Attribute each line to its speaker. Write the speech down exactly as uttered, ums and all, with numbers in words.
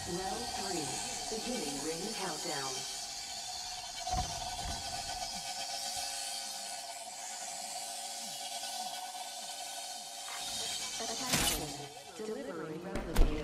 Speaker 1: Round three. Beginning ring countdown. Attention. Delivering revenue.